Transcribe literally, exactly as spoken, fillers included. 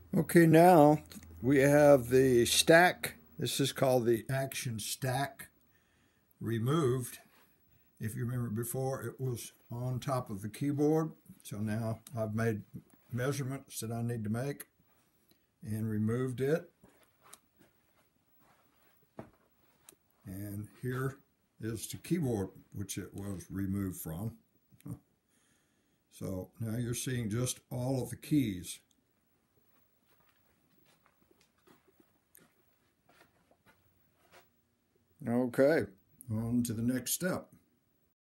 Okay, now we have the stack. This is called the action stack removed. If you remember before, it was on top of the keyboard. So now I've made measurements that I need to make and removed it. And here is the keyboard, which it was removed from. So now you're seeing just all of the keys. Okay, on to the next step.